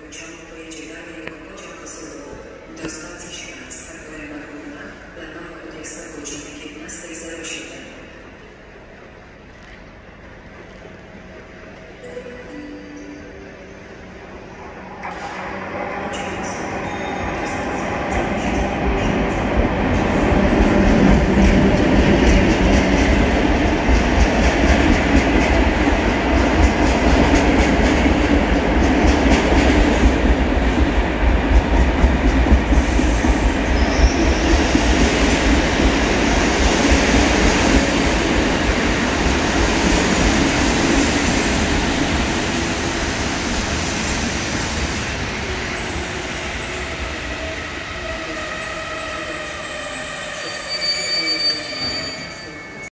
pociągu pojedzie dalej jako pociąg do Seulu, do stacji